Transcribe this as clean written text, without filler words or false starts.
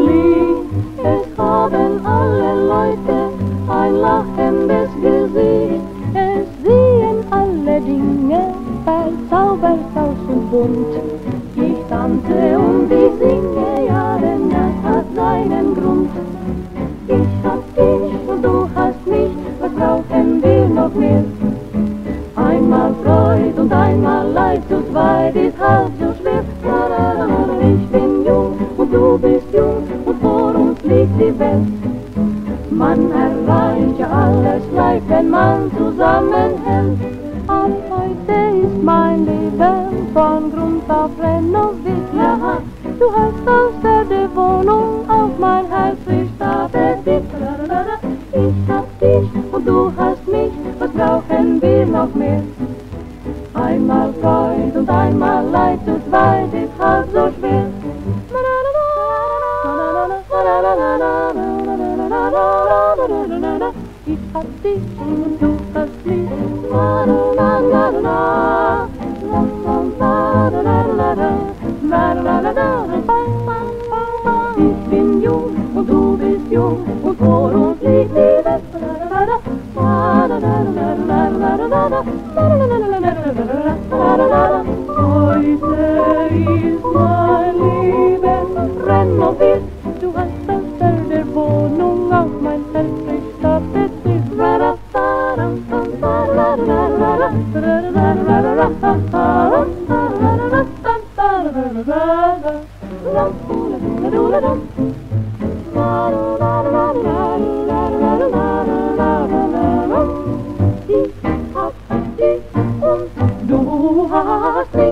Lied. Es haben alle Leute ein lachendes Gesicht. Es sehen alle Dinge verzaubert aus und bunt. Ich tanze und ich singe, ja, denn das hat seinen Grund. Ich hab dich und du hast mich, was brauchen wir noch mehr? Einmal Freud und einmal Leid, zu zweit ist halb so schwer. Ich bin jung und du bist jung und vor uns liegt die Welt. Man erreicht ja alles leicht, wenn man zusammenhält. Ab heute ist mein Leben von Grund auf renoviert. Ja, du hast aus der Wohnung auf mein Herz frisch tapetiert. Ich hab dich und du hast mich, was brauchen wir noch mehr? Einmal Freud und einmal Leid, zu zweit ist halb so schwer. Ich hab dich und du hast mich. Ich bin jung und du bist jung und vor uns liegt die Welt. Heute ist mein Leben renoviert. Du hast aus der Wohnung auf mein Herz frisch tapetiert. Ich hab dich und du hast mich.